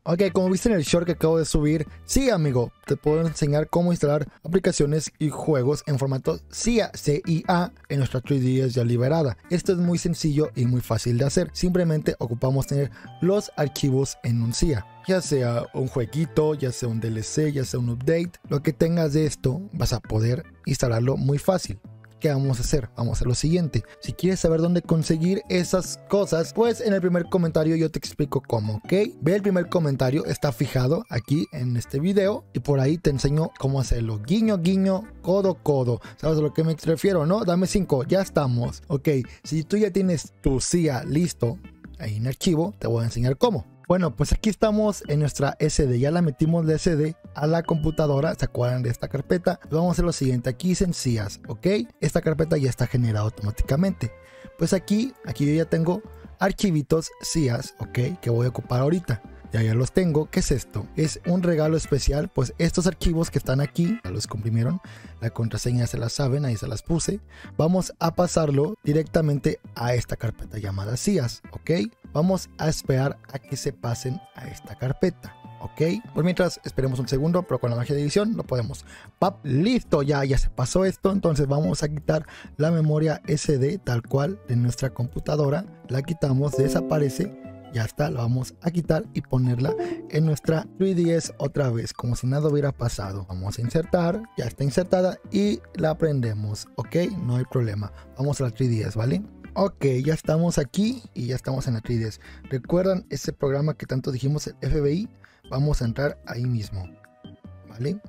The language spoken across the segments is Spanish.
Ok, como viste en el short que acabo de subir, sí amigo, te puedo enseñar cómo instalar aplicaciones y juegos en formato CIA en nuestra 3DS ya liberada. Esto es muy sencillo y muy fácil de hacer, simplemente ocupamos tener los archivos en un CIA. Ya sea un jueguito, ya sea un DLC, ya sea un update, lo que tengas de esto vas a poder instalarlo muy fácil. ¿Qué vamos a hacer? Vamos a hacer lo siguiente. Si quieres saber dónde conseguir esas cosas, pues en el primer comentario yo te explico cómo, ¿ok? Ve el primer comentario, está fijado aquí en este video y por ahí te enseño cómo hacerlo. Guiño, guiño, codo, codo. ¿Sabes a lo que me refiero, no? Dame 5, ya estamos. Ok, si tú ya tienes tu CIA listo ahí en archivo, te voy a enseñar cómo. Bueno, pues aquí estamos en nuestra SD, ya la metimos de SD a la computadora, ¿se acuerdan de esta carpeta? Vamos a hacer lo siguiente, aquí dicen CIAs, ¿ok? Esta carpeta ya está generada automáticamente. Pues aquí yo ya tengo archivitos CIAs, ¿ok? Que voy a ocupar ahorita. Ya los tengo. ¿Qué es esto? Es un regalo especial, pues estos archivos que están aquí, ya los comprimieron, la contraseña se las saben, ahí se las puse. Vamos a pasarlo directamente a esta carpeta llamada CIAs, ¿ok? Vamos a esperar a que se pasen a esta carpeta, ¿ok? Por mientras esperemos un segundo, pero con la magia de edición lo podemos. ¡Pap! Listo, ya se pasó esto. Entonces vamos a quitar la memoria SD tal cual de nuestra computadora. La quitamos, desaparece. Ya está, la vamos a quitar y ponerla en nuestra 3DS otra vez, como si nada hubiera pasado. Vamos a insertar, ya está insertada y la prendemos, ¿ok? No hay problema. Vamos a la 3DS, ¿vale? Ok, ya estamos aquí y ya estamos en la 3DS. ¿Recuerdan ese programa que tanto dijimos, el FBI? Vamos a entrar ahí mismo, ¿vale?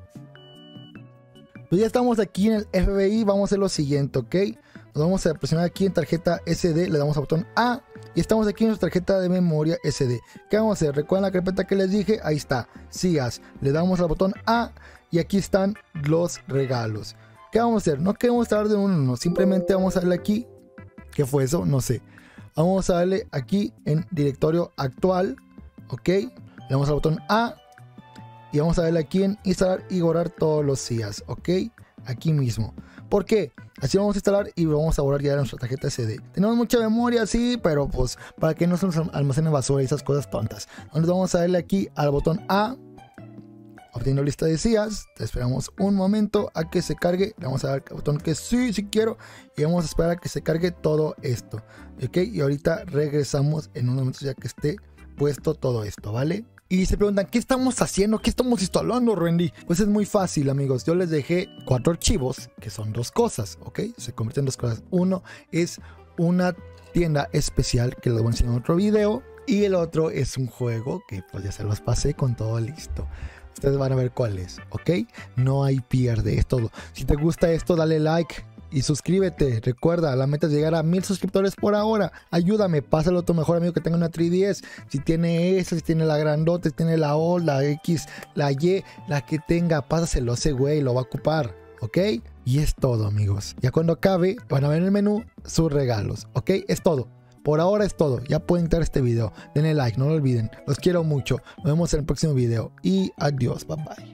Pues ya estamos aquí en el FBI, vamos a hacer lo siguiente, ¿ok? Nos vamos a presionar aquí en tarjeta SD, le damos al botón A y estamos aquí en nuestra tarjeta de memoria SD. ¿Qué vamos a hacer? ¿Recuerdan la carpeta que les dije? Ahí está, CIAs. Le damos al botón A y aquí están los regalos. ¿Qué vamos a hacer? No queremos estar de uno en uno, simplemente vamos a darle aquí. ¿Qué fue eso? No sé. Vamos a darle aquí en directorio actual, ¿ok? Le damos al botón A y vamos a darle aquí en instalar y borrar todos los CIAs, ¿ok? Aquí mismo. ¿Por qué? Así vamos a instalar y vamos a borrar ya nuestra tarjeta SD. Tenemos mucha memoria, sí, pero pues para que no se nos almacene basura y esas cosas tontas. Entonces vamos a darle aquí al botón A, obteniendo lista de CIAs. Esperamos un momento a que se cargue. Le vamos a dar al botón que sí quiero y vamos a esperar a que se cargue todo esto, ¿ok? Y ahorita regresamos en unos momentos ya que esté puesto todo esto, ¿vale? Y se preguntan, ¿qué estamos haciendo? ¿Qué estamos instalando, Randy? Pues es muy fácil, amigos. Yo les dejé 4 archivos, que son 2 cosas, ¿ok? Se convierten en 2 cosas. Uno es una tienda especial, que les voy a enseñar en otro video. Y el otro es un juego, que pues ya se los pasé con todo listo. Ustedes van a ver cuál es, ¿ok? No hay pierde, es todo. Si te gusta esto, dale like y suscríbete. Recuerda, la meta es llegar a 1000 suscriptores por ahora. Ayúdame, pásalo a tu mejor amigo que tenga una 3DS. Si tiene esa, si tiene la grandota, si tiene la O, la X, la Y, la que tenga, pásaselo a ese güey, lo va a ocupar, ¿ok? Y es todo, amigos. Ya cuando acabe, van a ver en el menú sus regalos, ¿ok? Es todo. Por ahora es todo. Ya pueden quitar este video. Denle like, no lo olviden. Los quiero mucho. Nos vemos en el próximo video. Y adiós. Bye bye.